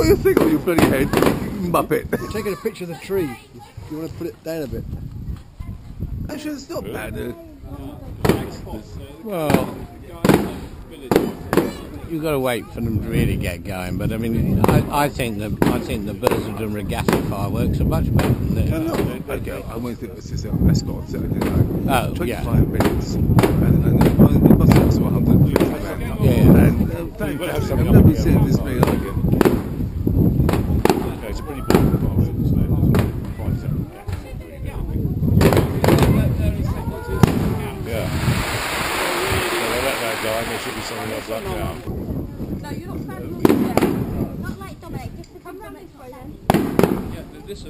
you think on your bloody head, muppet? We're taking a picture of the tree. You want to put it down a bit? Actually, it's not bad. Well, you've got to wait for them to really get going. But I mean, I think the Bursard Regatta fireworks are much better than this. Okay, I went through this escort set, didn't I? Oh, 25 minutes. And the bus was 150 grand. Yeah. And fantastic. I've never seen this many like it. Okay, it's a pretty big fireworks, isn't it? Quite separate gas. Yeah. So they let that go, and there should be something else like that. No, you're not standing on the chair. Not like Dominic, just to come Dominic for them. Yeah, listen.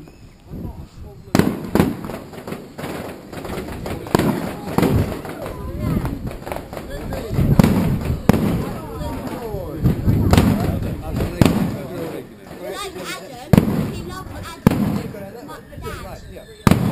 Like Adam, he loves Adam. Like Dad.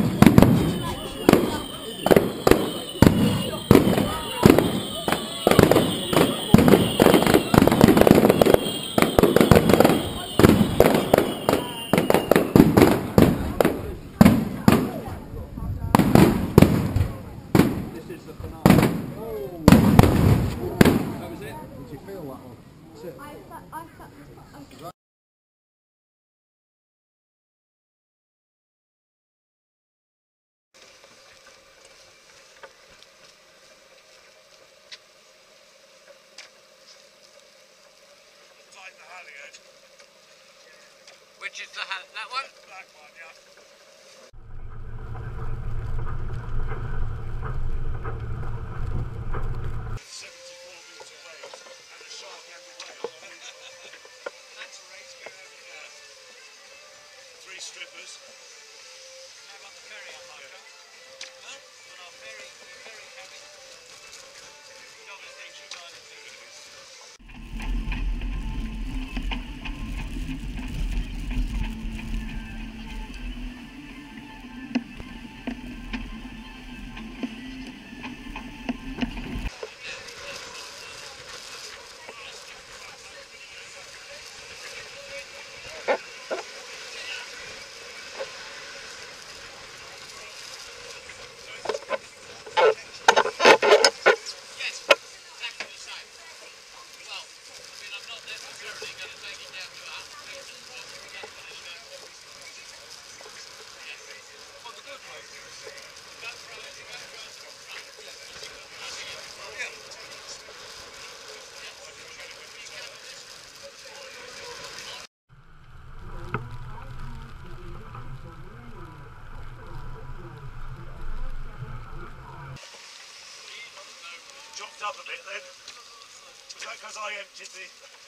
Which is that one? That one, yeah. Three strippers. How about the ferry up, Marco? Huh? On our ferry cabin. Dominic thinks you guys are thinking. Chopped up a bit then. Was that because I emptied the...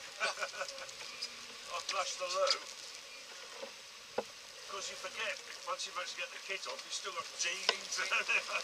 I flushed the loo. Because you forget, once you manage to get the kit off, you've still got jeans and everything.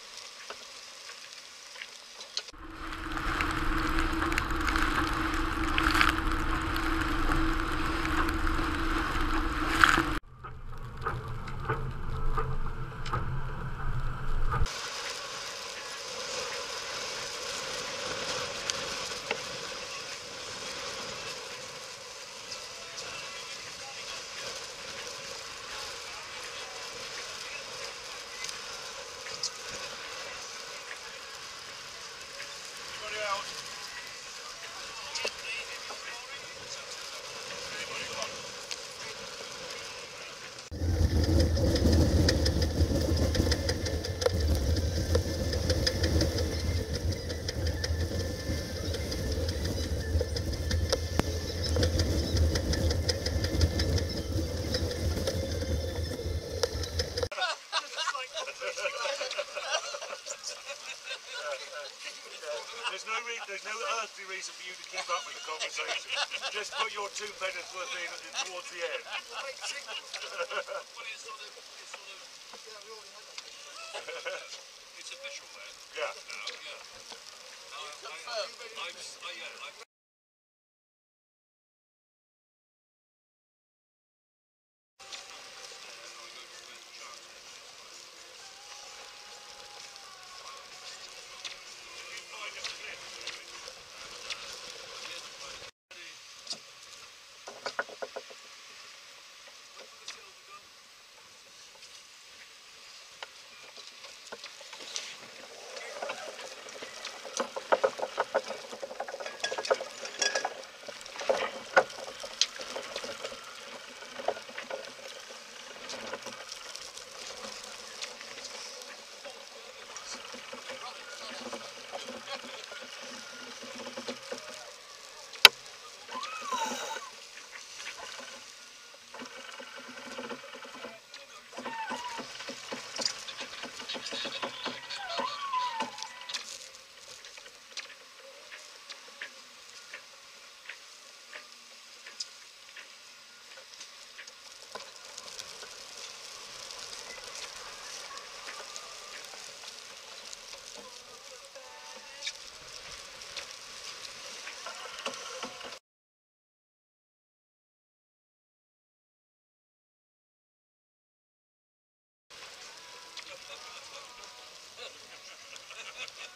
There's no earthly reason for you to keep up with the conversation. Just put your 2 pennies worth in towards the end. Well, it's sort of it's official then. Yeah. Now, yeah.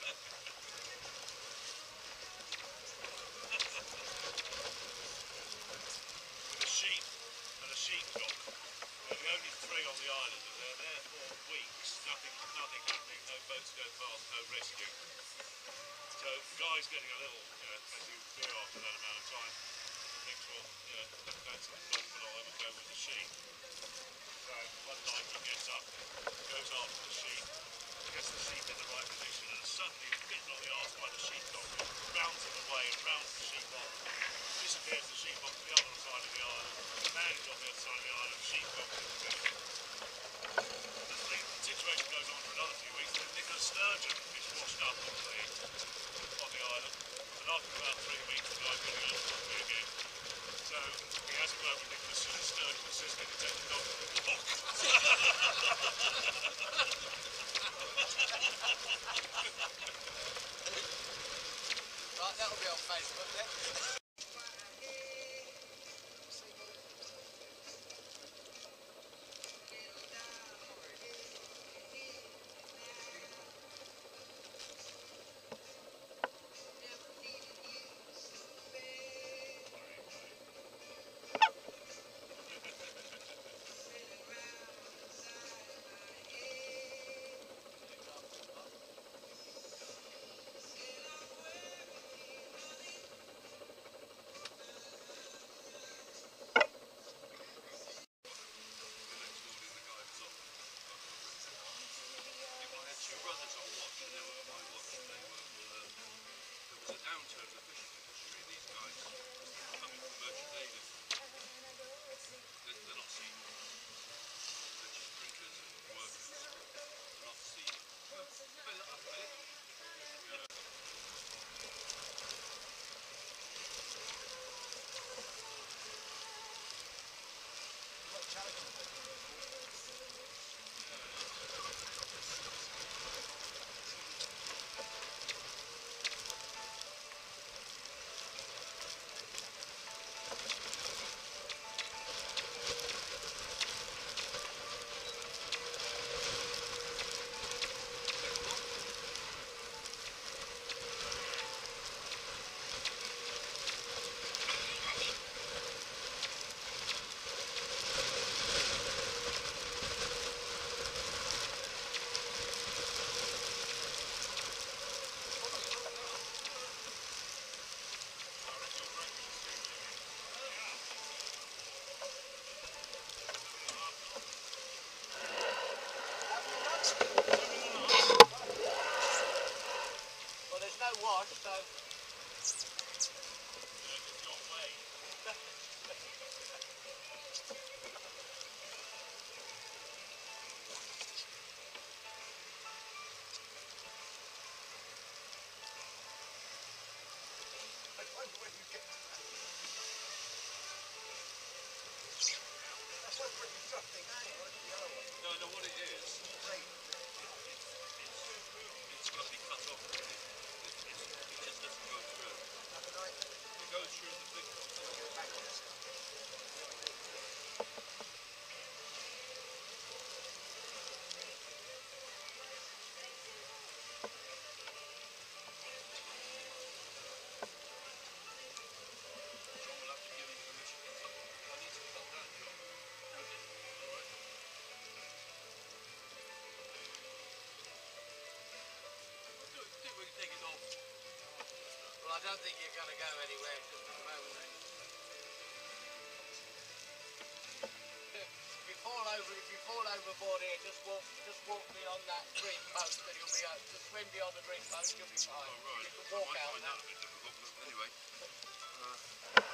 With a sheep and a sheepdog. They're the only three on the island, and they're there for weeks. Nothing happening. No boats go past. No rescue. So Guy's getting a little, as you do after that amount of time, thinks, well, that's the dog, but I would go with the sheep. So one night he gets up, goes after the sheep, gets the sheep in the right position, and suddenly he's bitten on the arse by the sheepdog, rounds him away and rounds the sheep off. Disappears the sheep off to the other side of the island. The man is on the other side of the island, sheepdog's in the middle. The situation goes on for another few weeks, and then Nicholas Sturgeon is washed up on the island, and after about 3 weeks the guy's getting a little hungry again. So he has a go with Nicholas Sturgeon and says, "Can you take the dog to the walk?" Right, that'll be on Facebook then. Well, there's no wash, so... No, what it is, it's got to be cut off. It just doesn't go through. It goes through the big one. John will have to give him permission to cut. I need to cut that, John. All right. Do it when you take it off. Well, I don't think you're going to go anywhere just at the moment, mate. If you fall overboard here, just walk beyond that green post and you'll be out. Just swim beyond the green post, you'll be fine. Oh, right. You can walk I out find now. that a bit difficult, but anyway.